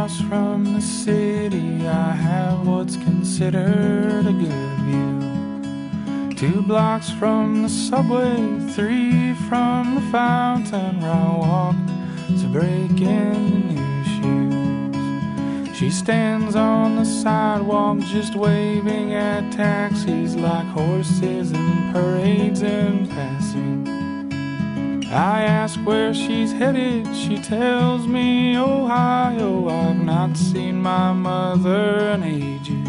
across from the city, I have what's considered a good view. 2 blocks from the subway, 3 from the fountain where I walk to break into new shoes. She stands on the sidewalk just waving at taxis like horses in parades in passing. I ask where she's headed, she tells me Ohio. I've not seen my mother in ages.